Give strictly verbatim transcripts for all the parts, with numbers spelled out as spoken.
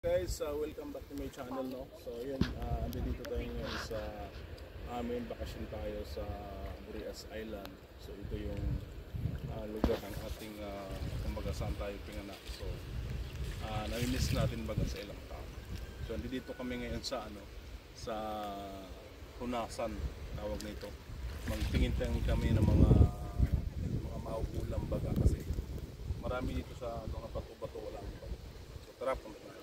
Guys, uh, welcome back to my channel, no? So yun, uh, dito tayo ngayon sa amin, bakasyon tayo sa Burias Island. So ito yung uh, lugar ng ating uh, kumbaga saan tayo pinganak. So uh, nami-miss natin baga sa ilang tao. So dito kami ngayon sa ano, sa Hunasan tawag nito. Magtingin-tingin kami ng mga mga mauulam baga kasi marami dito sa mga bato-bato wala akong bato. So tara, punta na.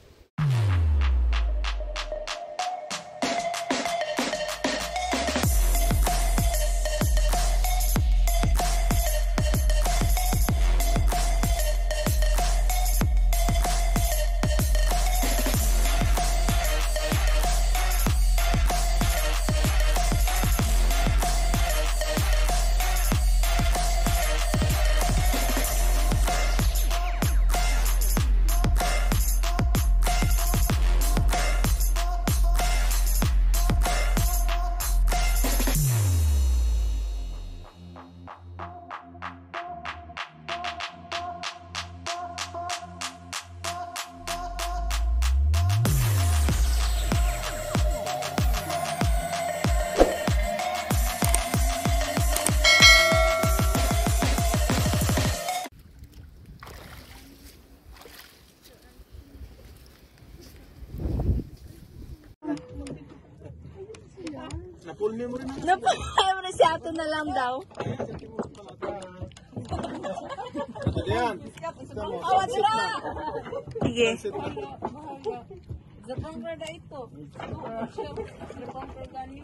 Napulmi mo rin na. Napulmi mo rin si Ato na lang daw. Ayan. Awat sila! Sige. Zapang perda ito. Zapang perda ni.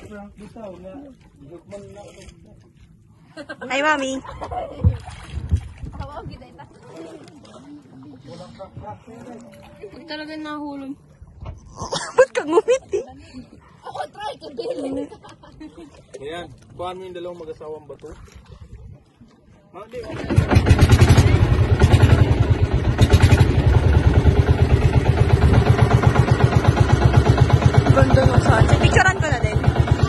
Ay, mami. Tawag kita ito. Huwag talaga nahulog. Ba't kang umiti? Ako try to bilhin. Ayan, kuhaan mo yung dalawang mag-asawang bato. Mali. Ganda ng sunset. Picturean ko na din.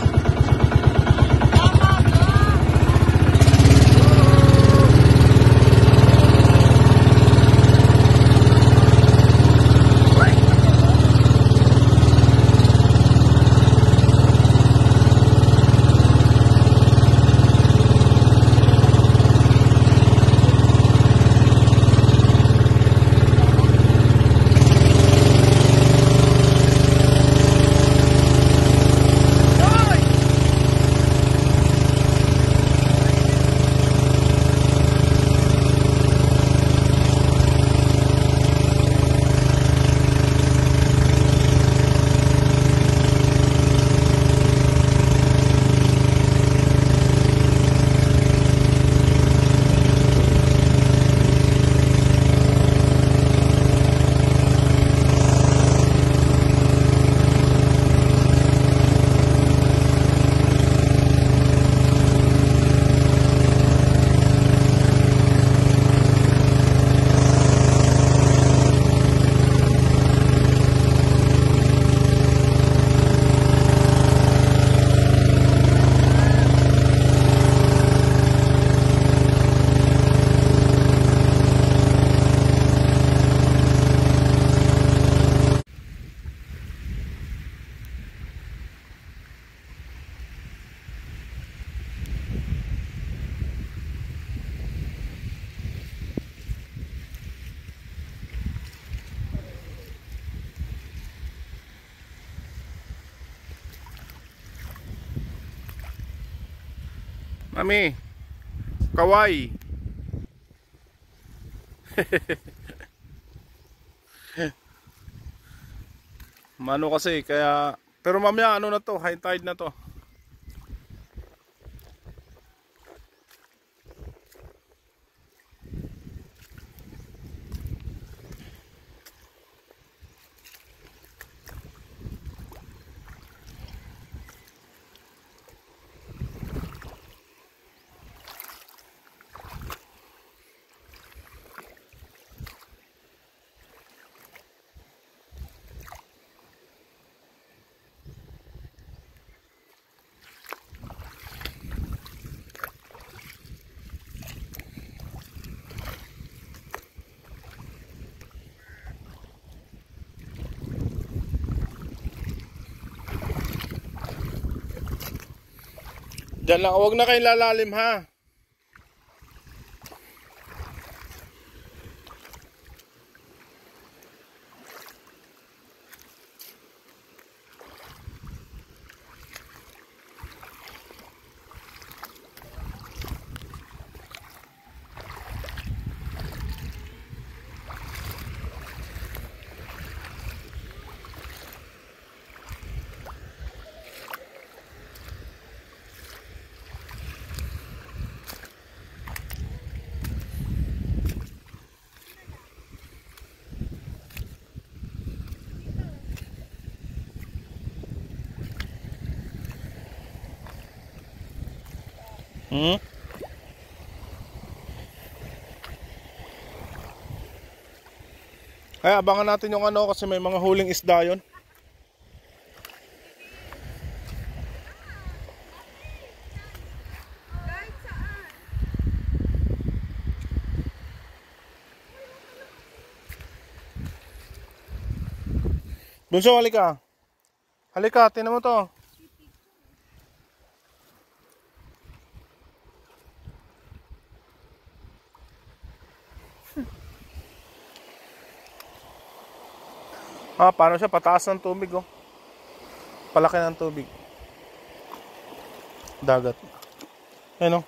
Mami, kawai. Mano kasi kaya, pero mamaya ano na to, high tide na to. Diyan lang, huwag na kayo lalalim ha. Hmm? Ay, abangan natin yung ano kasi may mga huling isda yun. Bunso, halika. Halika, tinan mo to. Ah, paano siya? Pataas ng tubig, oh. Palaki ng tubig. Dagat. Ayun, oh.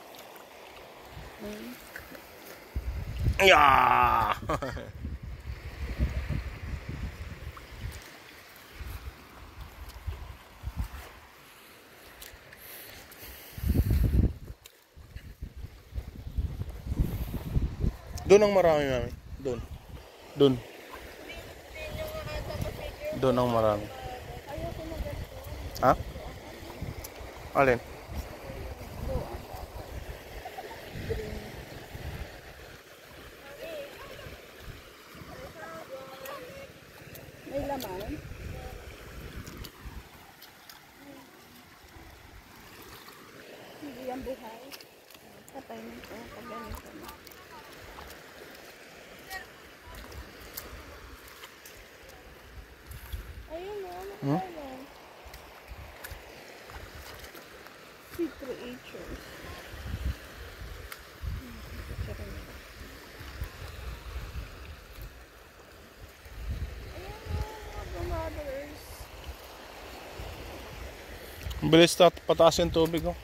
Yeah! Doon ang marami, mami. Doon. Doon. Doon ang marami. Ha? Alin? May laman. Hindi yan buhay. Patay nito. Pag ganito na. Ayun o. Ano Hmm? kaya? Sea creatures. Bilis na pataas yung tubig, oh.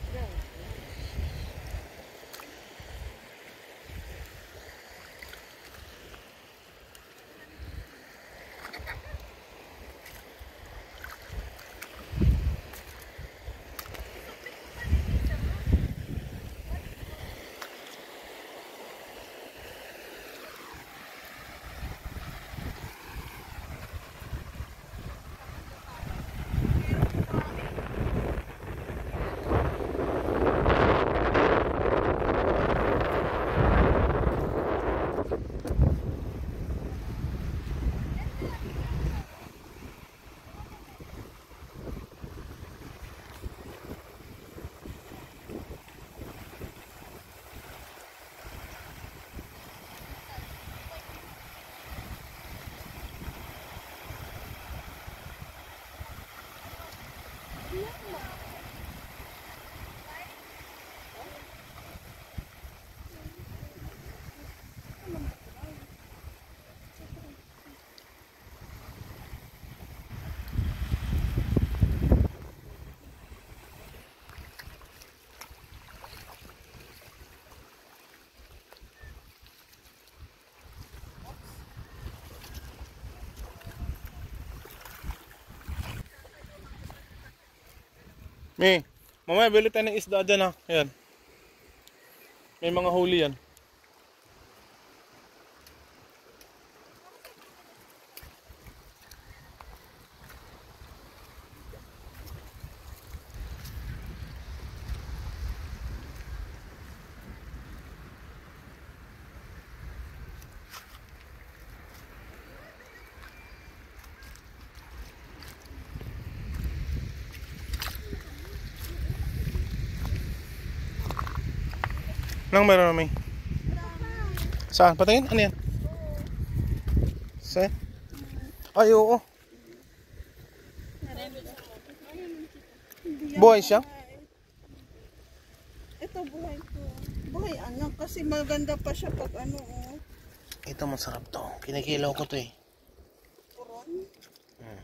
May, mamaya bili tayo ng isda dyan, ha. Ayan. May mga huli yan. Anong meron namin? Saan? Patingin? Ano yan? Saan? Ay, oo. Buhay siya? to, buhay to. Buhay anak, kasi maganda pa siya pag ano, oh. Ito masarap to. Kinikilaw ko to eh. Puron. Hmm.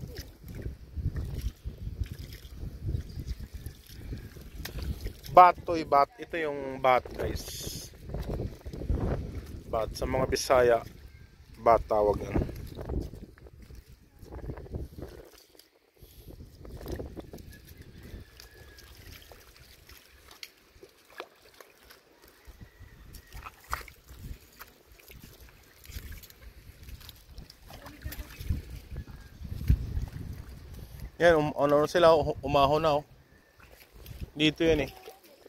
Bat to eh, bat. Ito yung bat guys. Bat. Sa mga Bisaya, bat tawag yan. Yan, um, ano sila, umahon na oh. Dito yan eh.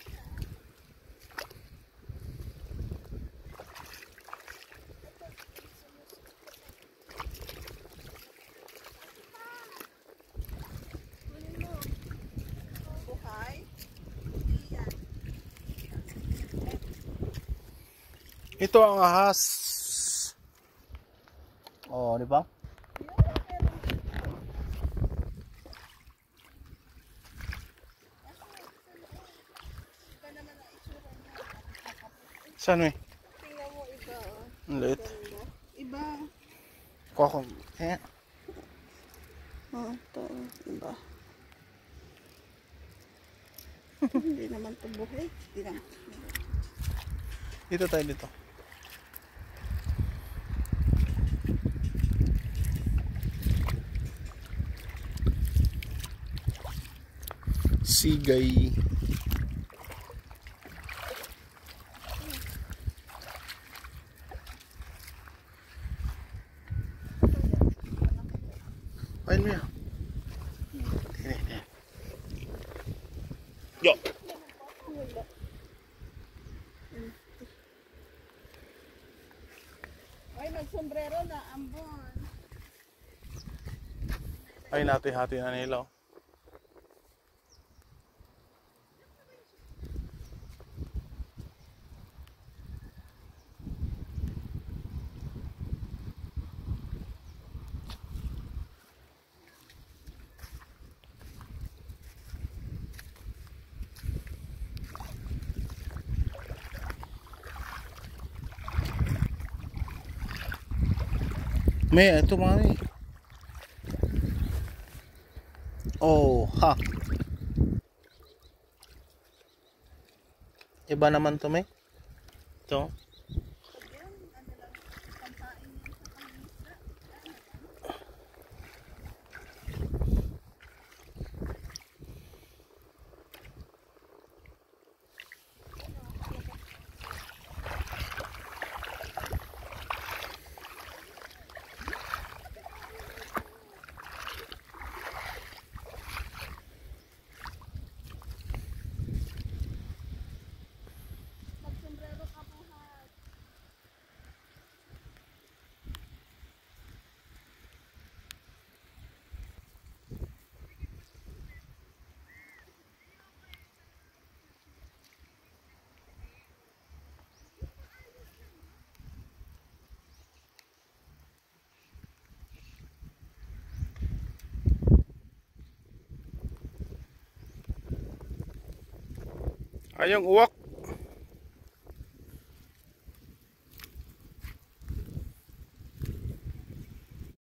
Buhay. Ito ang ahas. Oh, di ba? Saan eh? Tingnan mo iba, oh. Ang liit. Ganda. Iba. Koko. Eh. Oh, ito. Iba. Hindi naman ito buhay. Hindi naman. Dito tayo dito. Sigay. Ayun mo yan. Tingnan, tingnan. Yo! Ay, nagsombrero na. Ambon. Ay, nati-hati na nila. Oh. May, ito mami. Oh, ha. Iba naman to, may. Ito. Ay, yung uwak.